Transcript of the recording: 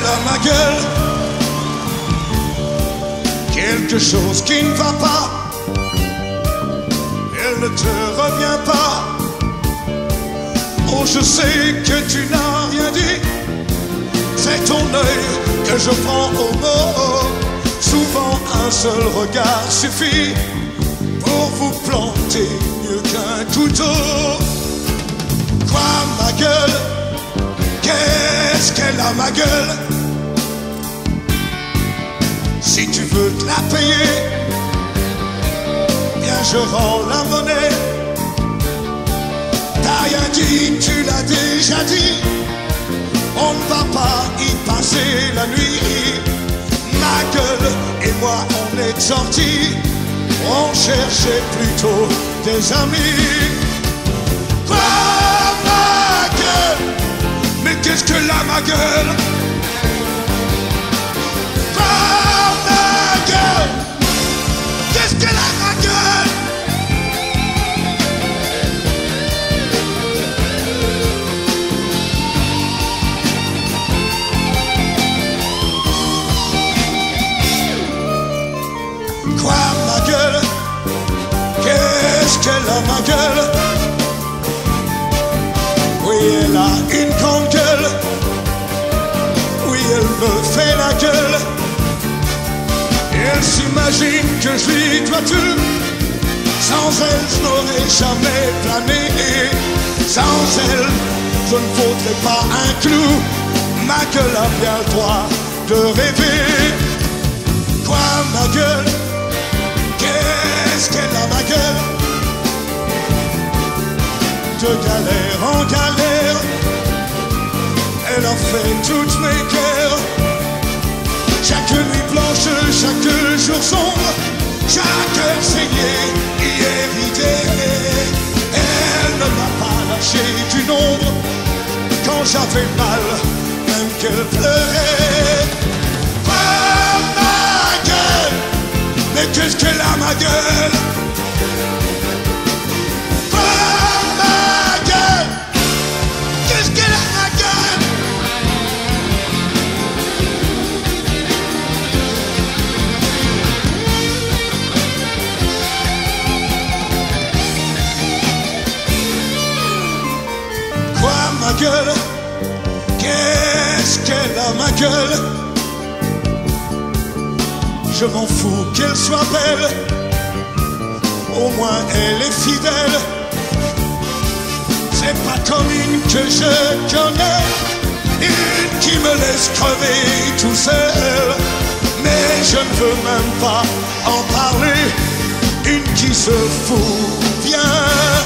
a ma gueule. Quelque chose qui ne va pas, elle ne te revient pas. Oh, je sais que tu n'as rien dit, c'est ton œil que je prends au mot. Souvent un seul regard suffit pour vous planter mieux qu'un couteau. Quoi, ma gueule? Qu'est-ce qu'elle a, ma gueule? Si tu veux te la payer, bien je rends la monnaie. T'as rien dit, tu l'as déjà dit. On ne va pas y passer la nuit. Ma gueule et moi on est sortis, on cherchait plutôt des amis. Quoi, ma gueule? Mais qu'est-ce que là, ma gueule? Quoi, ma gueule? Qu'est-ce que là, ma gueule? Quoi, ma gueule? Qu'est-ce qu'elle a, ma gueule? Oui, elle a une grande gueule. Oui, elle me fait la gueule. Et elle s'imagine que je lui dois tout. Sans elle, je n'aurais jamais plané. Sans elle, je ne vaudrais pas un clou. Ma gueule a bien le droit de rêver. Quoi, ma gueule? Qu'est-ce qu'elle a, ma gueule? De galère en galère, elle a fait toutes mes guerres. Chaque nuit blanche, chaque jour sombre, chaque heure saignée, hier idée. Elle ne m'a pas lâché du nombre quand j'avais mal, même qu'elle pleurait. Oh, ma gueule! Mais qu'est-ce qu'elle a, ma gueule? Oh, ma gueule! Qu'est-ce qu'elle a, ma gueule? Quoi, ma gueule? Qu'est-ce qu'elle a, ma gueule? Je m'en fous qu'elle soit belle, au moins elle est fidèle. C'est pas comme une que je connais, une qui me laisse crever tout seul. Mais je ne veux même pas en parler, une qui se fout bien.